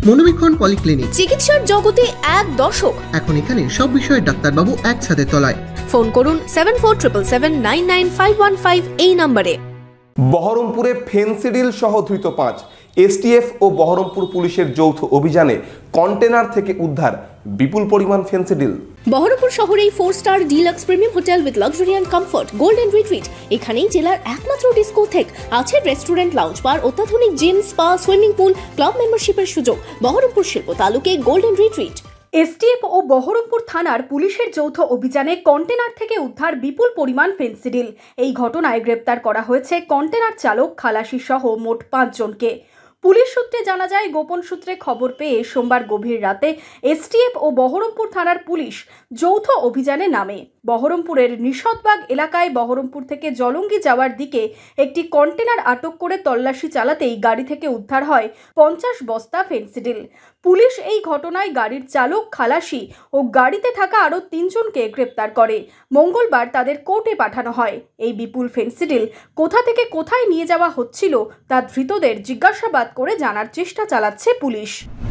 মনোবীক্ষণ polyclinic, চিকিৎসার জগতে এক দশক। এখন এখানে সব বিষয়ে ডাক্তারবাবু একসাথে তলায়। ফোন করুন 7477799515 এই নম্বরে। বহরমপুরে ফেন্সিডিল সহ ধৃত 5। এসটিএফ ও বহরমপুর পুলিশের যৌথ অভিযানে কন্টেনার থেকে উদ্ধার বিপুল পরিমাণ ফেন্সিডিল। বহরমপুর শহরেই 4 star deluxe premium hotel with luxury and comfort golden retreat. এখানেই জেলার একমাত্র ডিস্কোথেক, আছে রেস্টুরেন্ট, লাউঞ্জ বার, অত্যাধুনিক gym, spa, swimming pool, club মেম্বারশিপের সুযোগ। বহরমপুর শিল্প তালুকে গোল্ডেন রিট্রিট। এসটিএফ ও বহরমপুর থানার পুলিশের যৌথ অভিযানে কন্টেনার থেকে উদ্ধার বিপুল পরিমাণ ফেন্সিডিল। এই ঘটনায় গ্রেপ্তার করা হয়েছে কন্টেনার চালক, খালাসি সহ মোট 5 জনকে। পুলিশ সূত্রে জানা যায়, গোপন সূত্রে খবর পেয়ে সোমবার গভীর রাতে এসটিএফ ও বহরমপুর থানার পুলিশ যৌথ অভিযানে নামে। বহরমপুরের নিশদবাগ এলাকায় বহরমপুর থেকে জলঙ্গি যাওয়ার দিকে একটি কন্টেনার আটক করে তল্লাশি চালাতেই গাড়ি থেকে উদ্ধার হয় 50 বস্তা ফেন্সিডিল। পুলিশ এই ঘটনায় গাড়ির চালক, খালাসি ও গাড়িতে থাকা আরও 3 জনকে গ্রেপ্তার করে। মঙ্গলবার তাদের কোর্টে পাঠানো হয়। এই বিপুল ফেন্সিডিল কোথা থেকে কোথায় নিয়ে যাওয়া হচ্ছিল তা ধৃতদের জিজ্ঞাসাবাদ করে জানার চেষ্টা চালাচ্ছে পুলিশ।